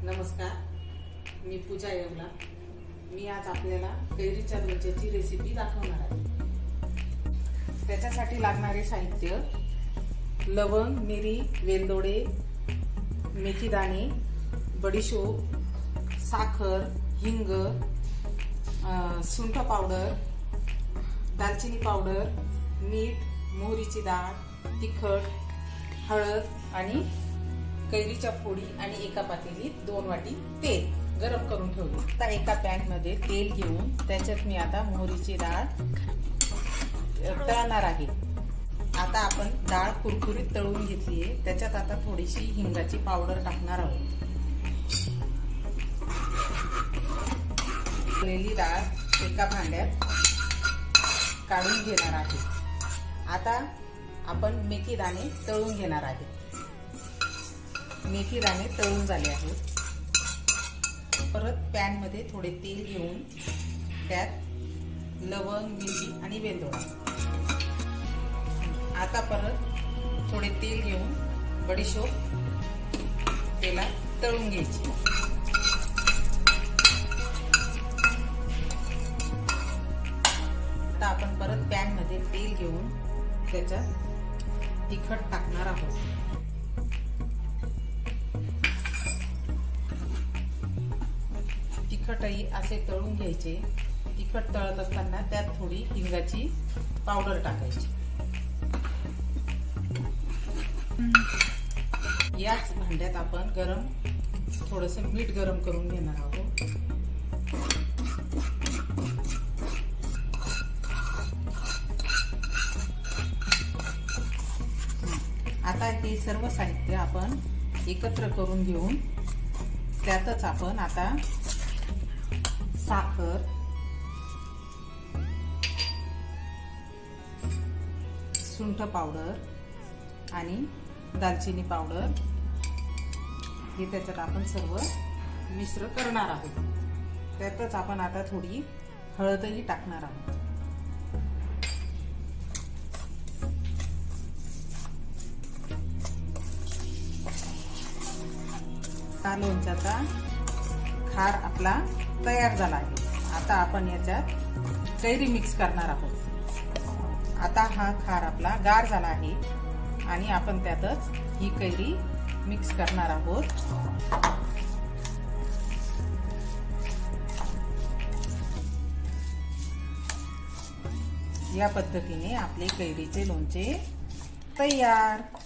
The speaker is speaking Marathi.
नमस्कार, मी पूजा येवला। मी आज आपल्याला कैरीच्या लोणच्याची रेसिपी दाखवणार आहे। त्याच्यासाठी लागणारे साहित्य: लवंग, मिरी, वेलदोडे, मेथीदाणे, बडीशोप, साखर, हिंग, सुंठ पावडर, दालचिनी पावडर, मीठ, मोहरीची डाळ, तिखट, हळद आणि कैरीच्या फोडी आणि एका पातेलीत 2 वाटी तेल गरम करून ठेवले। आता एका पॅन मध्ये तेल घेऊन त्याच्यात मी आता मोहरीची डाळ तळणार आहे। आता आपण डाळ कुरकुरीत तळून घेतली आहे। त्याच्यात आता थोडीशी हिंगाची पावडर टाकणार आहोत। तळलेली डाळ एका भांड्यात काढून घेणार आहे। आता आपण मेथी दाणे तळून घेणार आहे। मेथी दाणे तळून झाले आहेत। परत पॅन मध्ये थोडे तेल घेऊन त्यात लवंग, मिरी आणि वेलदोडा। आता परत थोडे तेल घेऊन बडीशोप तेलात तळून घ्यायची। आता आपण परत पॅन मध्ये तेल घेऊन त्याच्यात तिखट टाकणार आहोत। तिखटही असे तळून घ्यायचे। तिखट तळत असताना त्यात थोडी हिंगाची पावडर टाकायची। याच भांड्यात आपण थोडस मीठ गरम करून घेणार आहोत। आता हे सर्व साहित्य आपण एकत्र करून घेऊन त्यातच आपण आता साखर, सुंठ पावडर आणि दालचिनी पावडर हे त्याच्यात आपण सर्व मिश्र करणार आहोत। त्यातच आपण आता थोडी हळदही टाकणार आहोत। हा लोणच्याचा खार आपला तयार झाला आहे। आता आपण याच्यात कैरी मिक्स करणार आहोत। आता हा खार आपला गार झाला आहे आणि आपण त्यातच ही कैरी मिक्स करणार आहोत। या पद्धतीने आपले कैरीचे लोणचे तयार।